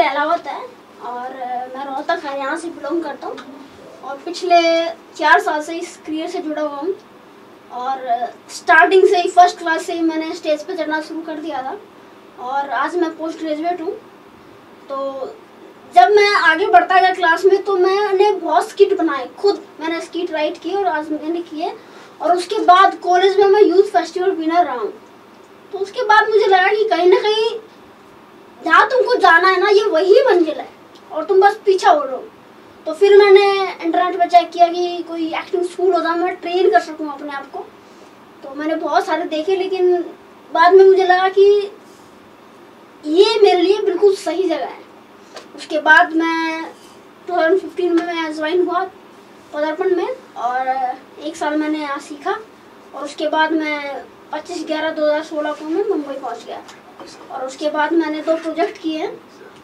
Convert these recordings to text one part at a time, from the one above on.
अलावत है और मैं रोहतक हरियाणा से बिलोंग करता हूँ और पिछले 4 साल से इस करियर से जुड़ा हुआ हूँ। और स्टार्टिंग से ही फर्स्ट क्लास से ही मैंने स्टेज पे चढ़ना शुरू कर दिया था और आज मैं पोस्ट ग्रेजुएट हूँ। तो जब मैं आगे बढ़ता गया क्लास में तो मैंने बहुत स्किट बनाए, खुद मैंने स्किट राइट किए और आज मैंने किए। और उसके बाद कॉलेज में मैं यूथ फेस्टिवल विनर रहा हूँ। तो उसके बाद मुझे लगा कि कहीं ना कहीं जहाँ तुमको जाना है ना, ये वही मंजिल है और तुम बस पीछा हो रहो। तो फिर मैंने इंटरनेट पर चेक किया कि कोई एक्टिंग स्कूल हो जहाँ मैं ट्रेन कर सकूँ अपने आप को। तो मैंने बहुत सारे देखे, लेकिन बाद में मुझे लगा कि ये मेरे लिए बिल्कुल सही जगह है। उसके बाद मैं 2015 में मैं ज्वाइन हुआ पदार्पण में और 1 साल मैंने यहाँ सीखा। और उसके बाद मैं 25/11/2016 को मैं मुंबई पहुँच गया और उसके बाद मैंने 2 प्रोजेक्ट किए हैं।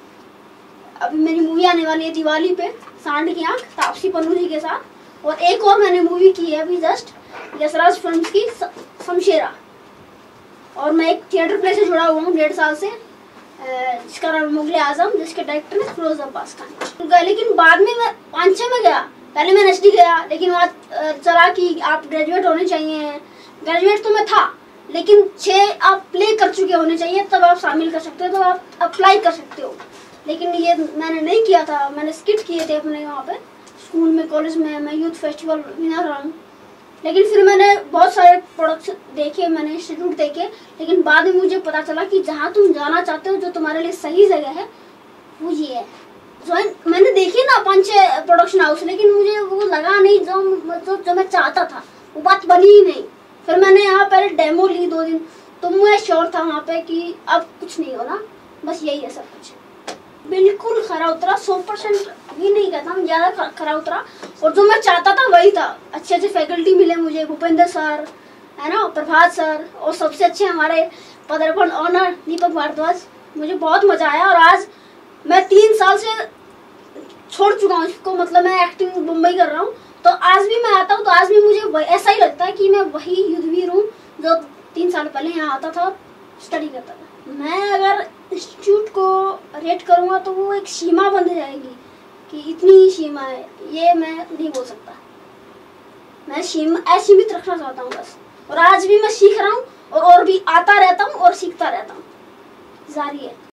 अभी मेरी मूवी आने वाली है दिवाली पे, सांड की आँख, तापसी पन्नू जी के साथ। और एक और मैंने मूवी की है अभी जस्ट, यशराज फिल्म्स की शमशेरा। और मैं एक थिएटर प्ले से जुड़ा हुआ हूँ 1.5 साल से, जिसका नाम मुगले आजम, जिसके डायरेक्टर है फिरोज अब्बास खान। लेकिन बाद में मैं 5-6 में गया, पहले मैं एचडी गया, लेकिन वहाँ चला कि आप ग्रेजुएट होने चाहिए। ग्रेजुएट तो मैं था, लेकिन 6 आप प्ले कर चुके होने चाहिए, तब आप शामिल कर सकते हो, तब आप अप्लाई कर सकते हो। लेकिन ये मैंने नहीं किया था, मैंने स्किट किए थे अपने वहाँ पे स्कूल में, कॉलेज में। मैं यूथ फेस्टिवल विनर रहा हूँ। लेकिन फिर मैंने बहुत सारे प्रोडक्ट्स देखे, मैंने इंस्टीट्यूट देखे, लेकिन बाद में मुझे पता चला कि जहाँ तुम जाना चाहते हो, जो तुम्हारे लिए सही जगह है, वो ये है। मैंने देखे ना 5-6 प्रोडक्शन हाउस, लेकिन मुझे वो लगा नहीं जो मैं चाहता था, वो बात बनी ही नहीं। फिर मैंने यहाँ पहले डेमो ली 2 दिन, तो मैं श्योर था वहाँ पे कि अब कुछ नहीं होना, बस यही है सब कुछ। बिल्कुल खरा उतरा, 100% भी नहीं कहता हूँ, ज़्यादा खरा उतरा। और जो मैं चाहता था वही था। अच्छे अच्छे फैकल्टी मिले मुझे, भूपेंद्र सर है ना, प्रभात सर, और सबसे अच्छे हमारे पदर्पण ऑनर दीपक भारद्वाज। मुझे बहुत मजा आया और आज मैं 3 साल से छोड़ चुका हूँ इसको, मतलब मैं एक्टिंग मुंबई कर रहा हूँ। तो आज भी मैं आता हूँ तो आज भी मुझे ऐसा ही लगता है कि मैं वही युद्धवीर हूँ जो 3 साल पहले यहाँ आता था, स्टडी करता था। मैं अगर इंस्टीट्यूट को रेट करूँगा तो वो एक सीमा बन जाएगी कि इतनी ही सीमा है, ये मैं नहीं बोल सकता। मैं असीमित रखना चाहता हूँ बस। और आज भी मैं सीख रहा हूँ और भी आता रहता हूँ और सीखता रहता हूँ, जारी है।